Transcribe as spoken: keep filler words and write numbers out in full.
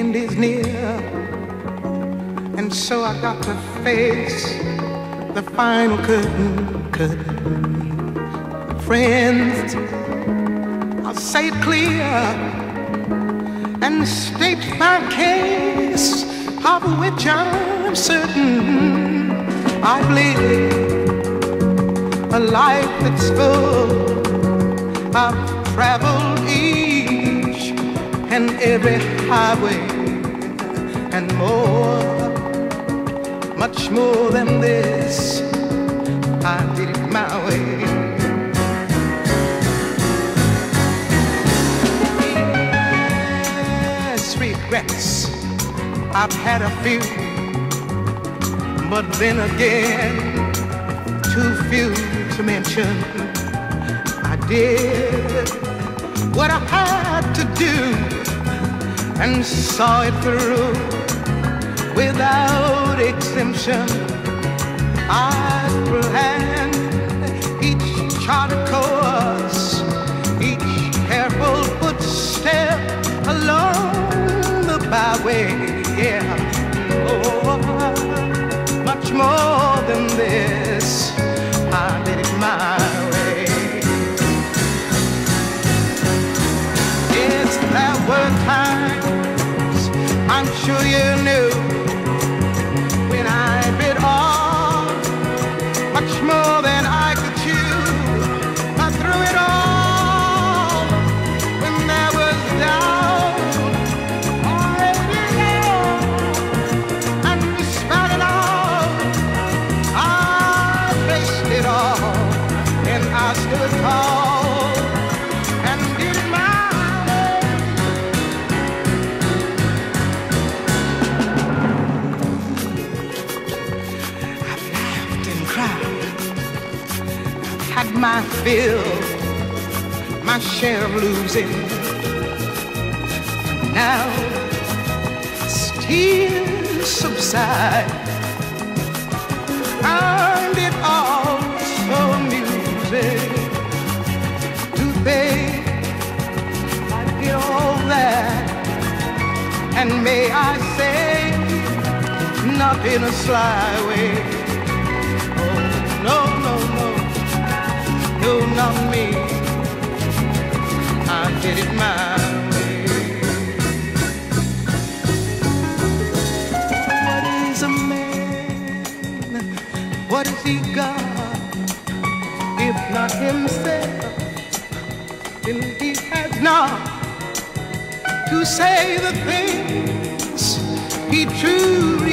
end is near, and so I got to face the final curtain, curtain. Friends, I'll say it clear and state my case, of which I'm certain. I've lived a life that's full. I've traveled each and every highway and more, much more than this. I did it my way. Yes, regrets, I've had a few, but then again, too few to mention. I did what I had to do and saw it through without exemption. I planned each charted course, each careful footstep along the byway. Yeah, oh, much more than this, I did it my way. Yes, there were times, I'm sure you knew, when I bit off much more than I could chew. I threw it all when there was doubt. I did it all, and despite it all, I faced it all, and I stood tall and did it my way. I've laughed and cried, I've had my fill, my share of losing. Now tears subside, find it all so amusing to think I did all that, and may I say, not in a sly way. Oh, no, no, no, no, not me. I did it my way. What is a man? What has he got? If not himself, then he has not to say the things he truly